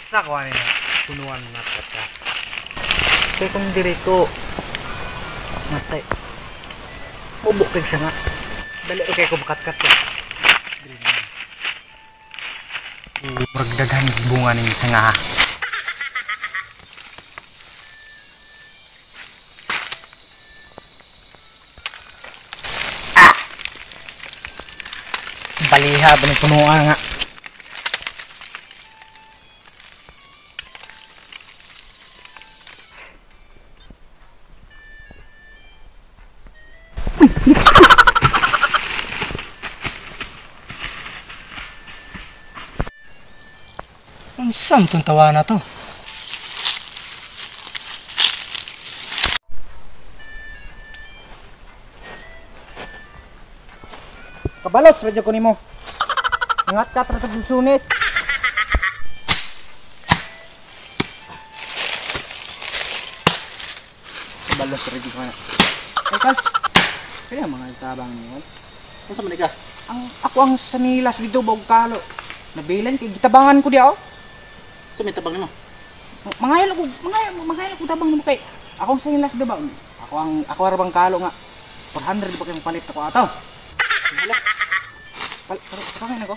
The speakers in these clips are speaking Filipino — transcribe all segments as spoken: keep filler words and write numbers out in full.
Sa ko ani punuan na kata. Kay kung diri ko matay. Ubok kay siya nga. Dali kay ko makat-kat ko. Diri na. Murag daghan bunga ning sanga. Ah. Baliha ba ni punuan nga. Ang sam tong tawa na to. Kabalos radyo ko nimo. Ingat ka tra sa sunit. Kabalos radyo ko na. Ay kas. Kaya mga tabang niyo. Unsa man ka? Ang ako ang sanilas dito bog kalo. Nabilan kay gitabangan ko dia oh. Sa may tabang nimo. Mangayal ko, mangayal, mangayal ko tabang nimo kay akong sanilas diba? Ako ang ako ra bang kalo nga four hundred ba kay palit ako ataw. Hala. Pal, kami na ko.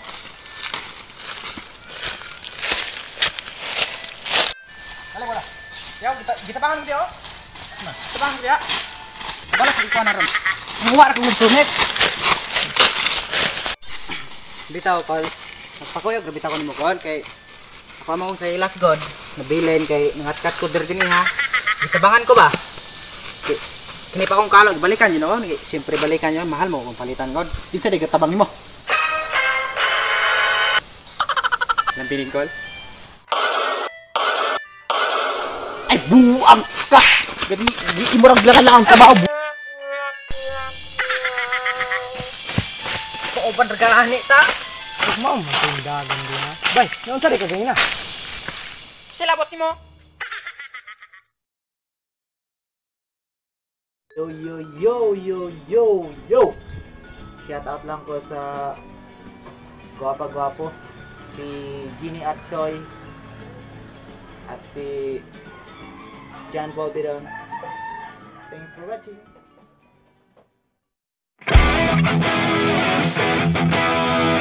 Hala wala. Yaw kita gitabangan ko dia oh. Tabangan ko dia. Balas ko na ron. Muwa ra ko sunit. Bitaw kol. Nagpakuyog na bitaw ko nimo kon kay ako mo sa ilas god nabilin kay nangatkat ko diri dinhi ha. Gitabangan ko ba? Kini pa akong kalo balikan you know. Siyempre balikan yun mahal mo kung palitan god. Kinsa di gatabang nimo? Lampiling kol. Ay buang ka. Gani di imurag lang lang ang trabaho. Open regalane ta. Mau matindagan din ha. Bay, naon sa ka ganina? Silabot nimo. Yo yo yo yo yo yo. Shout out lang ko sa gwapa-gwapo si Ginny Atsoy at si John Paul Bidon. Thanks for watching.